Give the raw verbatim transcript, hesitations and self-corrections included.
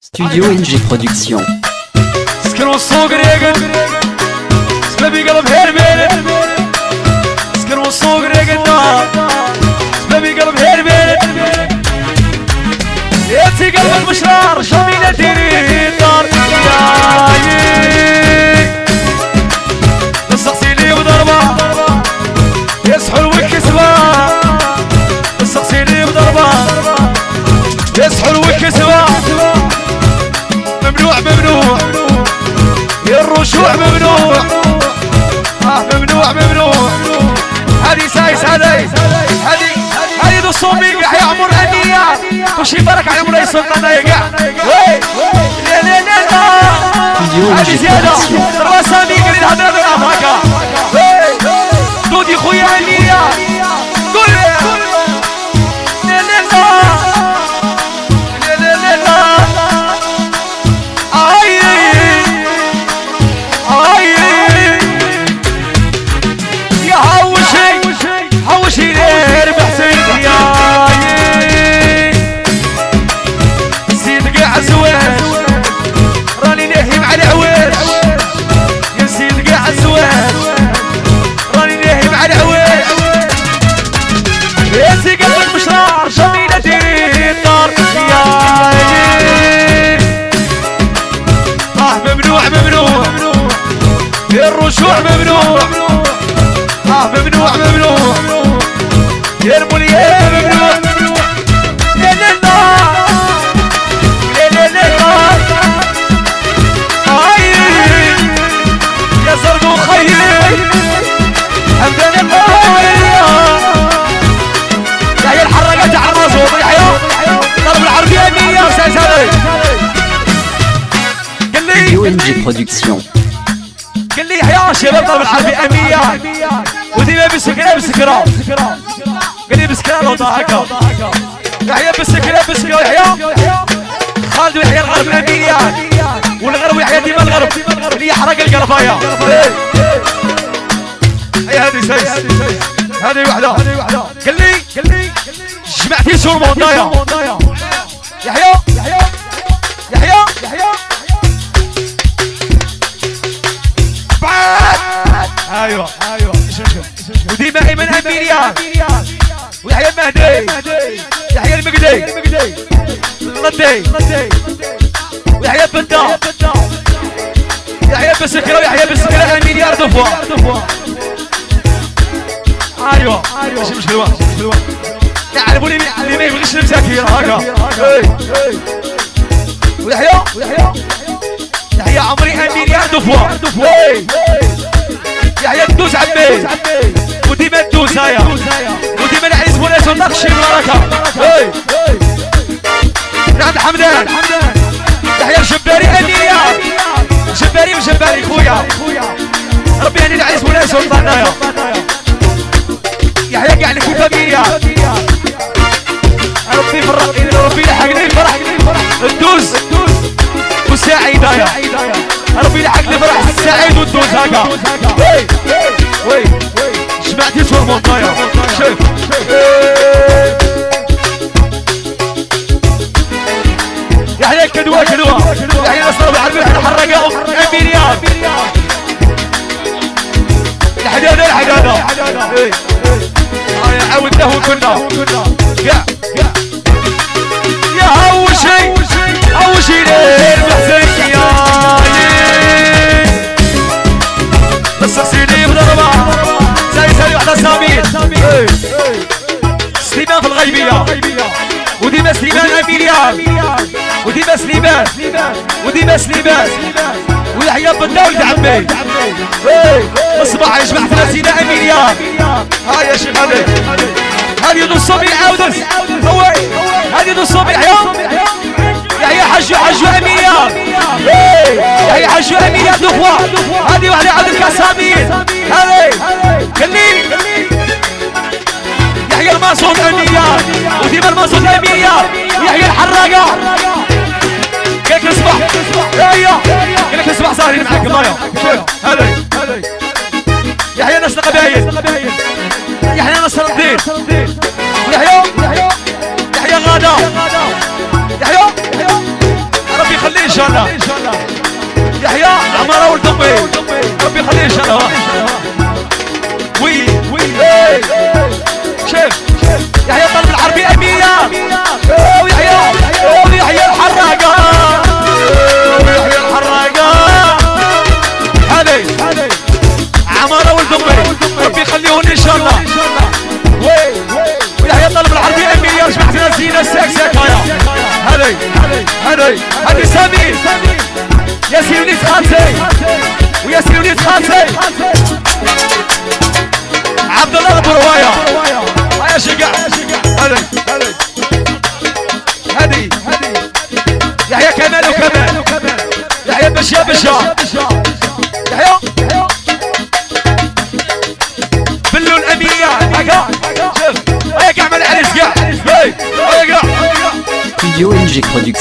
Studio إن جي Production. سكنوا السوق ريقد سبابي قلب هربين سكنوا السوق ريقد سبابي قلب هربين ياتي قلب المشرار شميلة ديري دار السقسيلي بضربة يسحل ويكسبة السقسيلي بضربة يسحل ويكسبة ممنوع ممنوع يا الرشوع ممنوع اه ممنوع ممنوع هذه سايس هذه هذه هذه ذو الصوميق يحيى عمر هدية وش يبارك على عمر السلطان يقع وي لا لا لا لا هذه زيادة ترى سامي قريد هذا هذا هكا دودي خويا هدية قول لا لا لا لا لا لا هوشي لير بحسين يا زيد قاع الزواج راني ناهي مع العواج يا زيد قاع الزواج راني ناهي مع العواج يا زي قلب المشرار شميلة ديري الدار يا اه ممنوع ممنوع يا الرجوع ممنوع اه ممنوع ممنوع يا المولية ممنوع لا لا لا لا لا لا هاي يا زرقو خيي حمدان الله يحيى الحرقات على الراسو يحيى ضرب العربية مية وساس هذي قال لي Studio إن جي Production. قال لي يحيى شباب ضرب العربية مية وديما بسكرة بسكرة قال لي بسكرة لو ضاحكة يحيى بسكرة بسكرة يحيى خالد ويحيى الغرب أمينية والغرب يحيى ديما الغرب اللي يحرق القرفاية هي هذه سيس هذه وحدة قال لي قال لي جمعتي سور موندايا يحيى يحيى يحيى يحيى بعد ايوه ايوه وديما ايمن امينيا ويحيى المهدي يحيى المقدي الردي ويحيى بندا يحيى بسكره ويحيى بسكره امينيا ردفوا ايوه ماشي مش حلوه مش حلوه تعرفوا لي اللي ما يبغيش المساكين هكا ويحيى ويحيى يحيى عمري امينيا ردفوا يحيى الدوس عمي وديما الدوس هيا وديما العريس بوناس ونقشي البركه نعم حمدان يحيى الجباري امينيا جباري وجباري خويا ربي هاني العريس بوناس ونطعنايا يحيى كاع لكم فاميليا ربي فرق ربي يلحقني الفرح الدوس والسعيد هيا ربي يلحقني فرح السعيد والدوس هكا وي وي جمعتي صور مونطايا شوف يحيى الكدوة كدوة يحيى الأسرار العربي الحرقة أمينيا الحدادة الحدادة عاودناه كنا يا يا هوشي هوشي ليل بحسين يا السقسيلي بضربة ساي ساي وحدة سامين سليمان في الغيبية وديما سليمان أمينيا وديما سليمان وديما سليمان ويحيى بندا ولد عمي الصباح يجمع ثلاثين أمينيا هاي يا شيخ هذي هذه ذو الصبي عاودس هوي هذه ذو الصبي يحيى يحيى حجو حجو أمينيا يحيى حجو أمينيا دخوة هذه واحدة عبد الكاسامين هذي كلي يحيى الماسون أمينيا وديما الماسون أمينيا ويحيى الحراقة قالك الصباح ايوه قالك الصباح ساهرين معاك مايا هذي يحيى ناس القبايل يحيى نصر الدين يحيى يحيى غادة يحيى شاء الله. يحيى العمارة ولد امي ربي يخليه ان شاء الله. وي وي شوف يحيى طلب العربي امية ويحيى ويحيى الحراقة ويحيى الحراقة. هذي عمارة ولد امي ربي يخليهن ان شاء الله. ويحيى طلب العربي امية جمعتنا زينة ساك ساك هيا. هذي هذي هذي سامي ياسين وليد خالتي وياسين وليد خالتي عبد الله البروايه. هيا شقع هذي هذي يحيى كمال وكمال يحيى بشا بشا يحيى بلو الامية هكا شوف هيا كاع مال العريس كاع هيا كاع Studio إن جي Production.